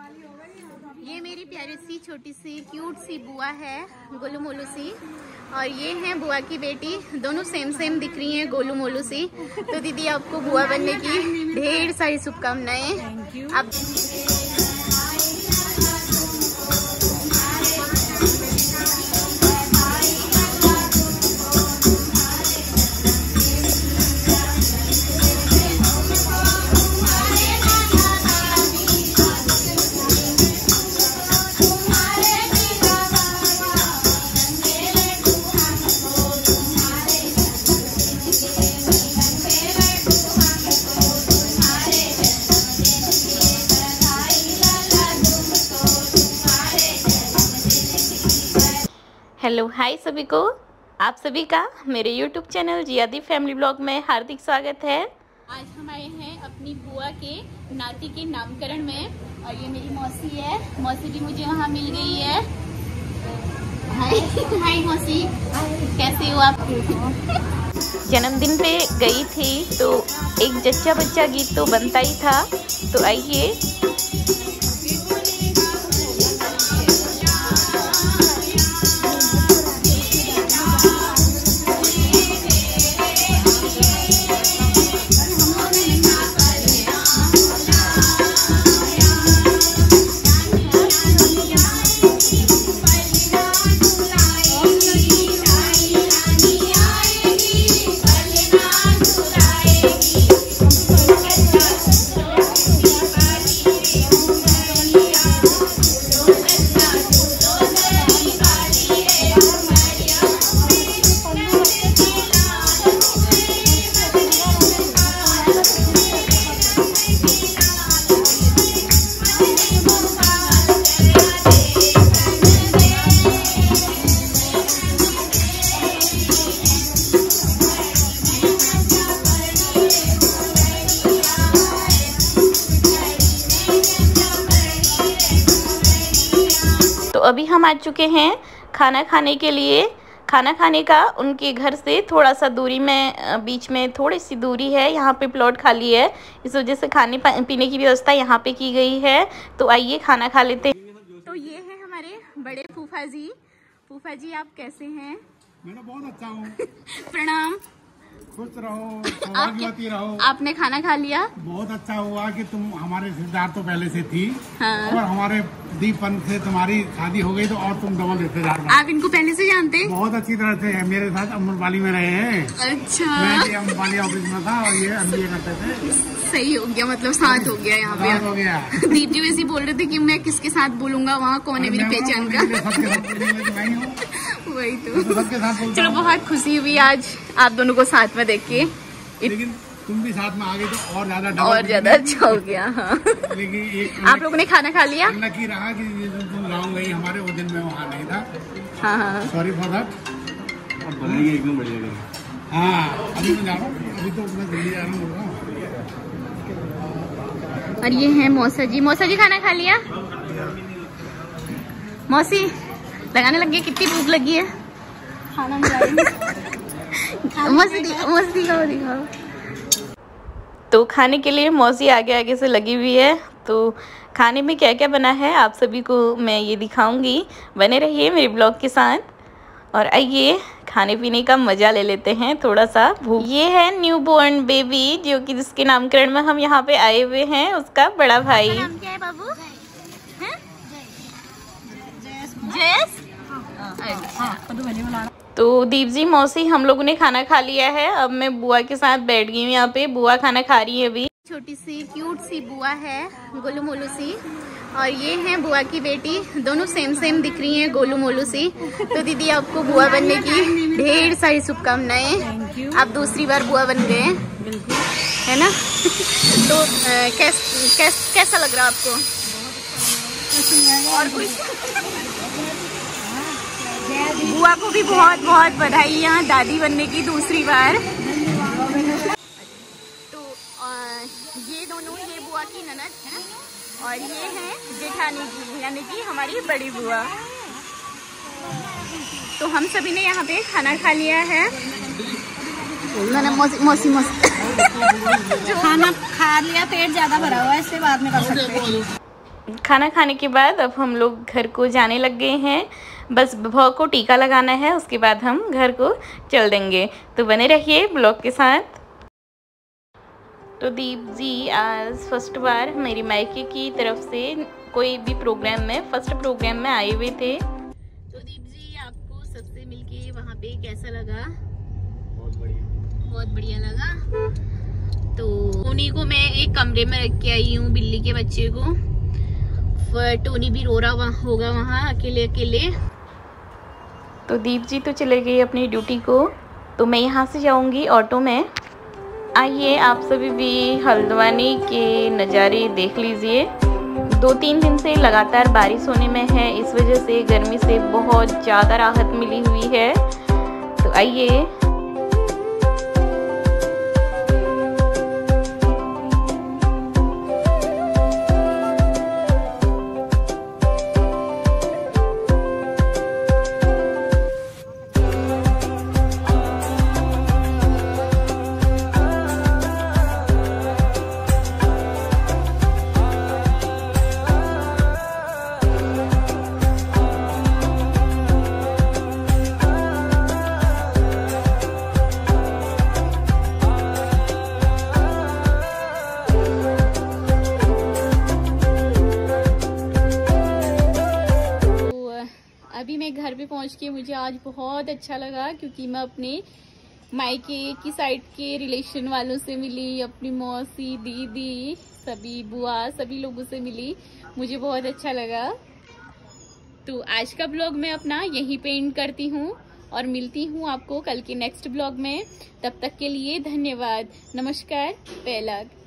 ये मेरी प्यारी सी छोटी सी क्यूट सी बुआ है, गोलू मोलू सी। और ये है बुआ की बेटी, दोनों सेम सेम दिख रही हैं, गोलू मोलू सी। तो दीदी आपको बुआ बनने की ढेर सारी शुभकामनाएं। आप हेलो हाय सभी को, आप सभी का मेरे YouTube चैनल जियादी फैमिली ब्लॉग में हार्दिक स्वागत है। आज हम आए हैं अपनी बुआ के नाती के नामकरण में और ये मेरी मौसी है। मौसी भी मुझे वहाँ मिल गई है। हाय मौसी, कैसे हो आप? जन्मदिन पे गई थी तो एक जच्चा बच्चा गीत तो बनता ही था। तो आइए अभी हम आ चुके हैं खाना खाने के लिए। खाना खाने का उनके घर से थोड़ा सा दूरी में, बीच में थोड़ी सी दूरी है। यहाँ पे प्लॉट खाली है, इस वजह से खाने पीने की व्यवस्था यहाँ पे की गई है। तो आइए खाना खा लेते हैं। तो ये है हमारे बड़े फूफा जी। फूफा जी आप कैसे हैं? मैं बहुत अच्छा हूँ। प्रणाम। खुश रहो, सौभाग्यवती रहो। आपने खाना खा लिया? बहुत अच्छा हुआ कि तुम हमारे रिश्तेदार तो पहले से थी। हाँ। और हमारे दीपन से तुम्हारी शादी हो गई तो और तुम डबल रिश्तेदार। आप इनको पहले से जानते हैं? बहुत अच्छी तरह से मेरे साथ अम्बरपाली में रहे हैं। अच्छा। मैं अम्बरपाली ऑफिस में था और ये MBA करते थे। सही हो गया, मतलब साथ हो गया यहाँ पे। हो गया। दीदी वैसे बोल रहे थे कि मैं किसके साथ बोलूंगा, वहाँ कौन है मेरी पहचान का। वही तो। चलो बहुत खुशी हुई आज आप दोनों को साथ में देख के। लेकिन तुम भी साथ में आ गई तो और ज्यादा अच्छा हो गया। हाँ। लेकिन आप लोगों ने खाना खा लिया? लकी रहा कि तुम गाँव गई, हमारे वो दिन में वहाँ नहीं था। हाँ। Sorry for that. अब बनाएंगे एकदम बढ़िया। हाँ अभी मैं जा रहा हूँ, अभी तो मैं दिल्ली जा रहा हूँ। और ये है मौसा जी। मौसा जी खाना खा लिया? मौसी लगाने लग गई, कितनी भूख लगी है? खाना मौसी दिखाओ। तो खाने के लिए मौसी आगे आगे से लगी हुई है। तो खाने में क्या क्या बना है आप सभी को मैं ये दिखाऊंगी। बने रहिए मेरे ब्लॉग के साथ और आइए खाने पीने का मजा ले लेते हैं थोड़ा सा। ये है न्यू बोर्न बेबी जो कि जिसके नामकरण में हम यहाँ पे आए हुए हैं, उसका बड़ा भाई। नाम क्या है बाबू? जयस। तो दीप जी, मौसी, हम लोगों ने खाना खा लिया है। अब मैं बुआ के साथ बैठ गई हूँ यहाँ पे। बुआ खाना खा रही है अभी। छोटी सी क्यूट सी बुआ है, गोलू मोलू सी। और ये है बुआ की बेटी, दोनों सेम सेम दिख रही हैं, गोलू मोलू सी। तो दीदी आपको बुआ बनने की ढेर सारी शुभकामनाएं। आप दूसरी बार बुआ बन गए है ना? तो कैसा लग रहा आपको? और कुछ? बुआ को भी बहुत बहुत बधाइयाँ दादी बनने की दूसरी बार। तो ये दोनों, ये बुआ की ननद है और ये है जेठानी जी, यानी कि हमारी बड़ी बुआ। तो हम सभी ने यहाँ पे खाना खा लिया है। मौसी खाना खा लिया, पेट ज्यादा भरा हुआ है, इससे बाद में कर सकते हैं। खाना खाने के बाद अब हम लोग घर को जाने लग गए हैं। बस बुआ को टीका लगाना है, उसके बाद हम घर को चल देंगे। तो बने रहिए ब्लॉग के साथ। तो दीप जी आज फर्स्ट बार मेरी मायके की तरफ से कोई भी प्रोग्राम में, फर्स्ट प्रोग्राम में आए हुए थे। तो दीप जी आपको सबसे मिलके वहाँ पे कैसा लगा? बहुत बढ़िया लगा। तो टोनी को मैं एक कमरे में रख के आई हूँ, बिल्ली के बच्चे को। टोनी भी रो रहा होगा वहाँ अकेले अकेले। तो दीप जी तो चले गए अपनी ड्यूटी को, तो मैं यहाँ से जाऊँगी ऑटो में। आइए आप सभी भी हल्द्वानी के नज़ारे देख लीजिए। 2-3 दिन से लगातार बारिश होने में है, इस वजह से गर्मी से बहुत ज़्यादा राहत मिली हुई है। तो आइए। अभी मैं घर पे पहुंच के मुझे आज बहुत अच्छा लगा, क्योंकि मैं अपने मायके की साइड के रिलेशन वालों से मिली, अपनी मौसी, दीदी, सभी बुआ, सभी लोगों से मिली। मुझे बहुत अच्छा लगा। तो आज का ब्लॉग मैं अपना यहीं पे एंड करती हूँ और मिलती हूँ आपको कल के नेक्स्ट ब्लॉग में। तब तक के लिए धन्यवाद। नमस्कार। पहला